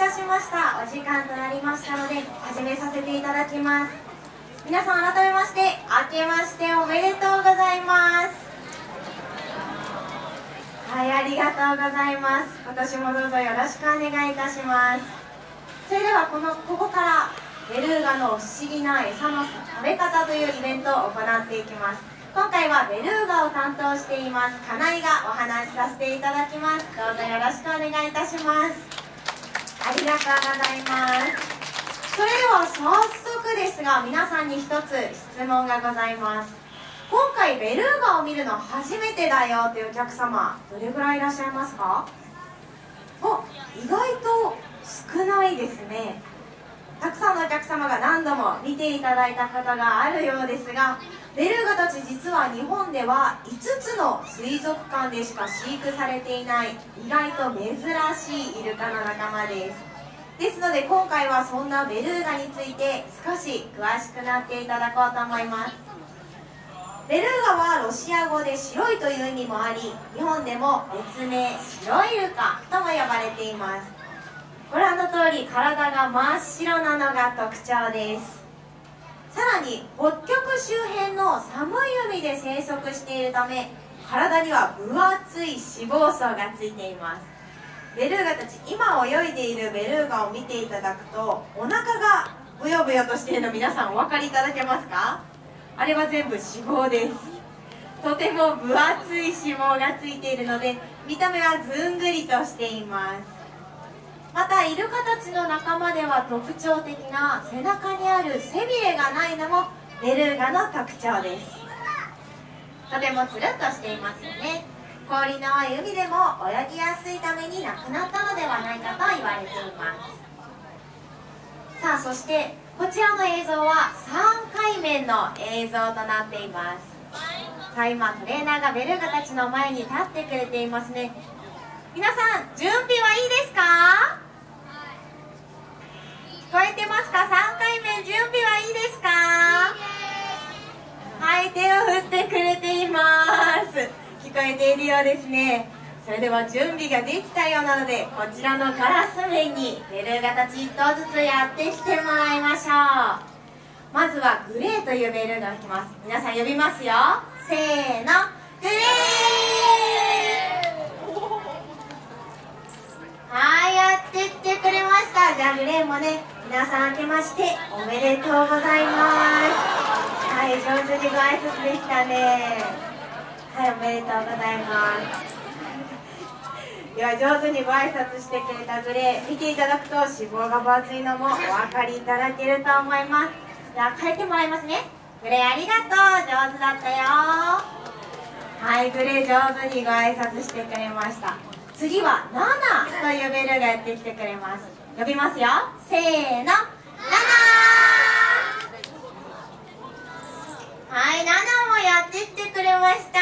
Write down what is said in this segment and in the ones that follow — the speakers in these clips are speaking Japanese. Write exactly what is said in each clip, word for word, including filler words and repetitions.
たしました。お時間となりましたので始めさせていただきます。皆さん改めまして明けましておめでとうございます。はい、ありがとうございます。今年もどうぞよろしくお願いいたします。それではこのここからベルーガの不思議な餌の食べ方というイベントを行っていきます。今回はベルーガを担当しています金井がお話しさせていただきます。どうぞよろしくお願いいたします。ありがとうございます。それでは早速ですが皆さんに一つ質問がございます。今回ベルーガを見るの初めてだよというお客様どれぐらいいらっしゃいますか？お、意外と少ないですね。たくさんのお客様が何度も見ていただいたことがあるようですが、ベルーガたち実は日本ではいつつの水族館でしか飼育されていない意外と珍しいイルカの仲間です。ですので今回はそんなベルーガについて少し詳しくなっていただこうと思います。ベルーガはロシア語で白いという意味もあり、日本でも別名白イルカとも呼ばれています。ご覧の通り体が真っ白なのが特徴です。さらに北極周辺の寒い海で生息しているため体には分厚い脂肪層がついています。ベルーガたち今泳いでいるベルーガを見ていただくとお腹がブヨブヨとしているの皆さんお分かりいただけますか？あれは全部脂肪です。とても分厚い脂肪がついているので見た目はずんぐりとしています。またイルカたちの仲間では特徴的な背中にある背びれがないのもベルーガの特徴です。とてもつるっとしていますよね。氷の多い海でも泳ぎやすいために亡くなったのではないかと言われています。さあそしてこちらの映像はさんかいめんの映像となっています。さあ今トレーナーがベルーガたちの前に立ってくれていますね。皆さん準備はいいですか？聞こえてますか？さんかいめ準備はいいですか？はい、手を振ってくれています。聞こえているようですね。それでは準備ができたようなのでこちらのガラス面にベルーガたちいっとうずつやってきてもらいましょう。まずはグレーというベルーガが来ます。皆さん呼びますよ。せーの、グレー。はい、やってってくれました。じゃあグレーもね皆さん明けましておめでとうございます。はい、上手にご挨拶でしたね。はい、おめでとうございます。では上手にご挨拶してくれたグレー見ていただくと脂肪が分厚いのもお分かりいただけると思います。では書いてもらいますね。グレーありがとう、上手だったよ。はい、グレー上手にご挨拶してくれました。次はナナというベルーガやってきてくれます。呼びますよ。せーの、ナナ。はい、ナナもやってきてくれました。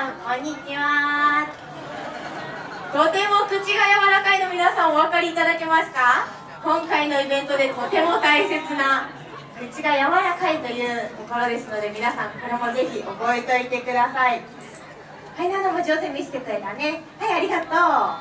こんにちは。とても口が柔らかいの皆さんお分かりいただけますか？今回のイベントでとても大切な口が柔らかいというところですので皆さんこれもぜひ覚えておいてください。はい、ナナも上手に見せてくれたね。はい、ありがとう。はい、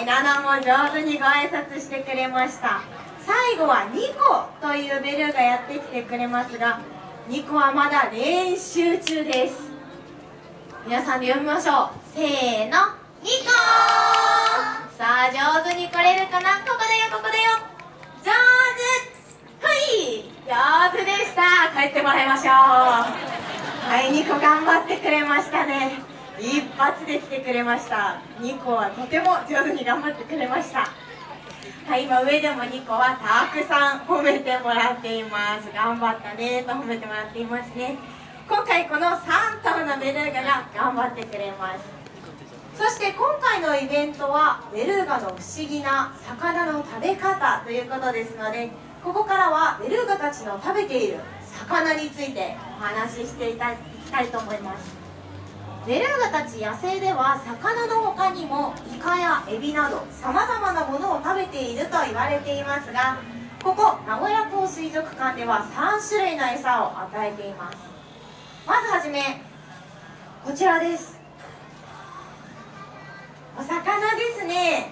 ナナも上手にご挨拶してくれました。最後はニコというベルーガやってきてくれますがニコはまだ練習中です。皆さんで読みましょう。せーの、ニコー。さあ上手に来れるかな。ここだよここだよ。上手。はい、上手でした。帰ってもらいましょう。はい、ニコ頑張ってくれましたね。一発で来てくれました。ニコはとても上手に頑張ってくれました。はい、今上でもニコはたくさん褒めてもらっています。頑張ったねと褒めてもらっていますね。今回このさんとうのベルーガが頑張ってくれます。そして今回のイベントはベルーガの不思議な魚の食べ方ということですのでここからはベルーガたちの食べている魚についてお話ししていきたいと思います。ベルーガたち野生では魚の他にもイカやエビなどさまざまなものを食べていると言われていますがここ名古屋港水族館ではさんしゅるいの餌を与えています。まずはじめこちらです。お魚ですね。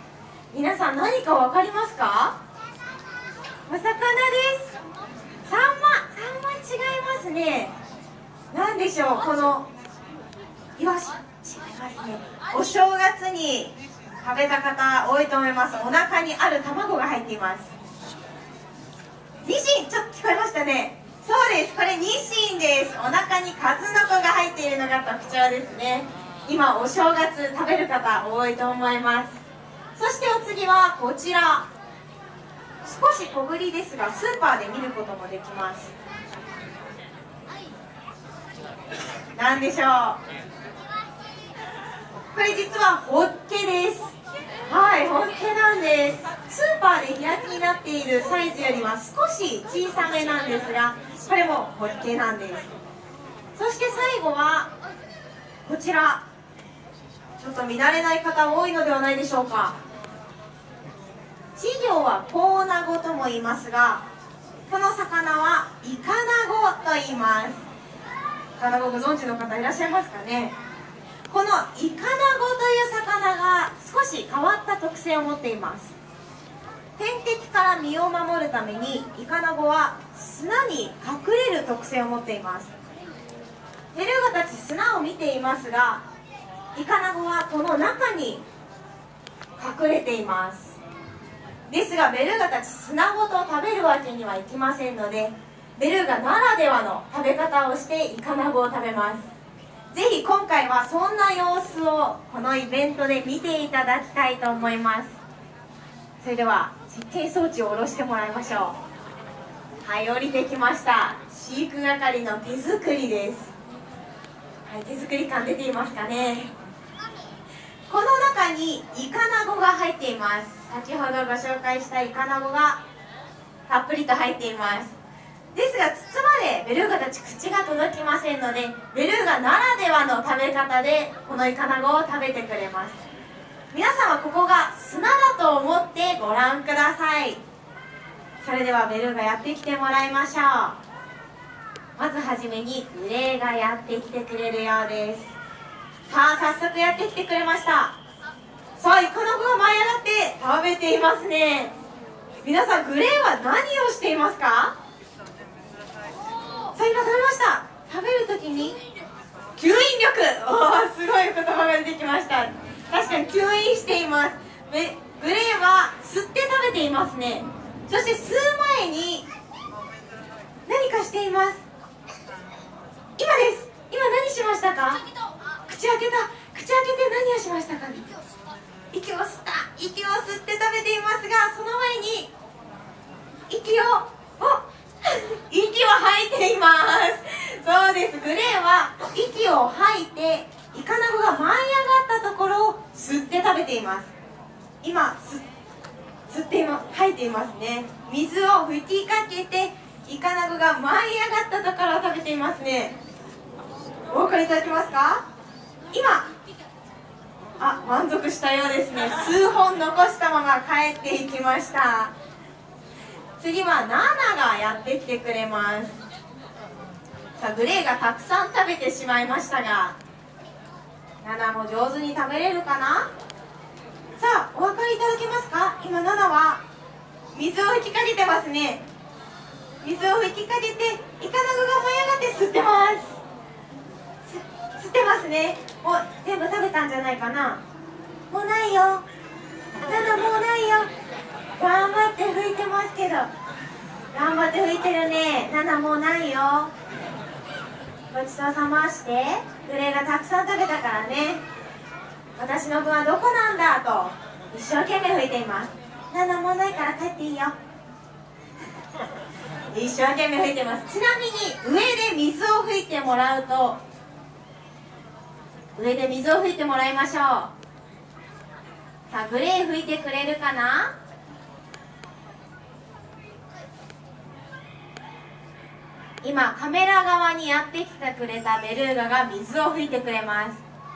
皆さん何か分かりますか？お魚です。サンマ、サンマ違いますね。何でしょう、このイワシ、違いますね。お正月に食べた方多いと思います。お腹にある卵が入っています。ニシン、ちょっと聞こえましたね。そうです、これニシンです。お腹に数の子が入っているのが特徴ですね。今お正月食べる方多いと思います。そしてお次はこちら、少し小ぶりですがスーパーで見ることもできます。何でしょう、これ実はホッケです。はい、ホッケなんです。スーパーで開きになっているサイズよりは少し小さめなんですが、これもホッケなんです。そして最後はこちら、ちょっと見慣れない方多いのではないでしょうか。稚魚はコウナゴとも言いますが、この魚はイカナゴと言います。イカナゴご存知の方いらっしゃいますかね。このイカナゴという魚が少し変わった特性を持っています。天敵から身を守るためにイカナゴは砂に隠れる特性を持っています。ベルガたち砂を見ていますが、イカナゴはこの中に隠れています。ですがベルーガたち砂ごと食べるわけにはいきませんので、ベルーガならではの食べ方をしてイカナゴを食べます。ぜひ今回はそんな様子をこのイベントで見ていただきたいと思います。それでは実験装置を下ろしてもらいましょう。はい、降りてきました。飼育係の手作りです。はい、手作り感出ていますかね。この中にイカナゴが入っています。先ほどご紹介したイカナゴがたっぷりと入っています。ですが筒までベルーガたち口が届きませんので、ベルーガならではの食べ方でこのイカナゴを食べてくれます。皆さんはここが砂だと思ってご覧ください。それではベルーガやってきてもらいましょう。まずはじめにグレーがやってきてくれるようです。さあ早速やってきてくれました。さあイカナゴが舞い上がって食べていますね。皆さんグレーは何をしていますか？さあ今食べました。食べるときに吸引力、おーすごい言葉が出てきました。確かに吸引しています。グレーは吸って食べていますね。そして吸う前に何かしています。今です。今何しましたか？口開けた。口開けて何をしましたか？息を吸った。息を吸って食べていますが、その前に息をお息を吐いています。そうです。グレーは息を吐いてイカナゴが舞い上がったところを吸って食べています。今吸っています。吐いていますね。水を吹きかけてイカナゴが舞い上がったところを食べていますね。お分かりいただけますか？今あ、満足したようですね。数本残したまま帰っていきました。次はナナがやってきてくれます。さあグレーがたくさん食べてしまいましたが、ナナも上手に食べれるかな？さあお分かりいただけますか？今ナナは水を吹きかけてますね。水を吹きかけてイカナゴが舞い上がって吸ってます。吸ってますね。もう全部食べたんじゃないかな。もうないよ。ナナもうないよ。頑張って拭いてますけど、頑張って拭いてるね。ナナもうないよ。ごちそうさまして。グレーがたくさん食べたからね。私の分はどこなんだと一生懸命拭いています。ナナもうないから帰っていいよ。一生懸命拭いてます。ちなみに上で水を拭いてもらうと、上で水を拭いてもらいましょう。さあグレー拭いてくれるかな？今カメラ側にやってきてくれたベルーガが水を拭いてくれます。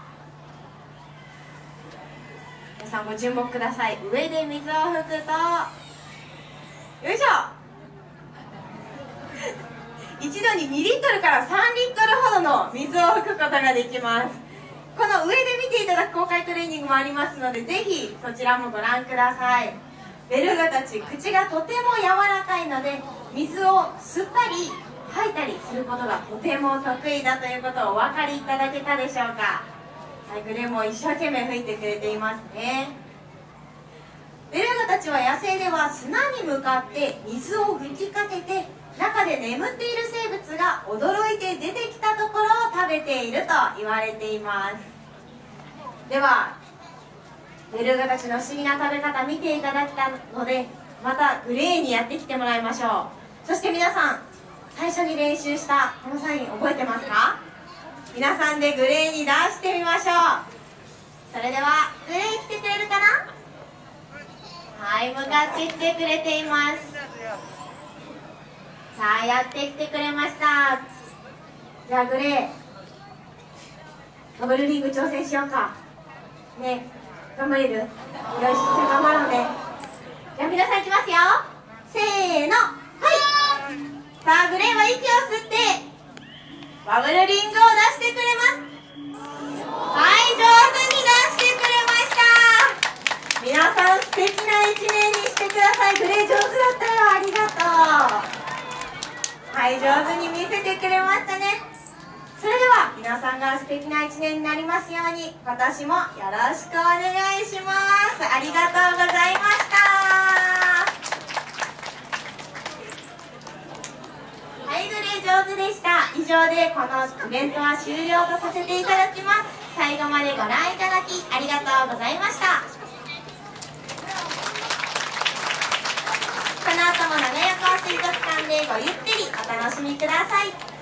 皆さんご注目ください。上で水を拭くと、よいしょ一度ににリットルからさんリットルほどの水を拭くことができます。 この上で見ていただく公開トレーニングもありますので、ぜひそちらもご覧ください。ベルガたち、口がとても柔らかいので、水を吸ったり吐いたりすることがとても得意だということをお分かりいただけたでしょうか。はい、グレも一生懸命吹いてくれていますね。ベルガたちは野生では砂に向かって水を吹きかけて、中で眠っている生物が驚いて出てきたところを食べていると言われています。ではベルガたちの不思議な食べ方見ていただいたので、またグレーにやってきてもらいましょう。そして皆さん、最初に練習したこのサイン覚えてますか？皆さんでグレーに出してみましょう。それではグレー来てくれるかな？はい、向かってきてくれています。さあ、やってきてくれました。じゃあグレー、ダブルリング挑戦しようかね。頑張れる？よし、じゃあ頑張ろうね。じゃあ皆さんいきますよ。せーの、はい。さあグレーは息を吸ってバブルリングを出してくれます。はい、上手に出してくれました。皆さん素敵な一年にしてください。グレー上手だったよ、ありがとう。はい、上手に見せてくれましたね。それでは皆さんが素敵な一年になりますように、今年もよろしくお願いします。ありがとうございました。はい、グレー上手でした。以上でこのイベントは終了とさせていただきます。最後までご覧いただきありがとうございました。この後も名古屋港水族館でごゆっくりお楽しみください。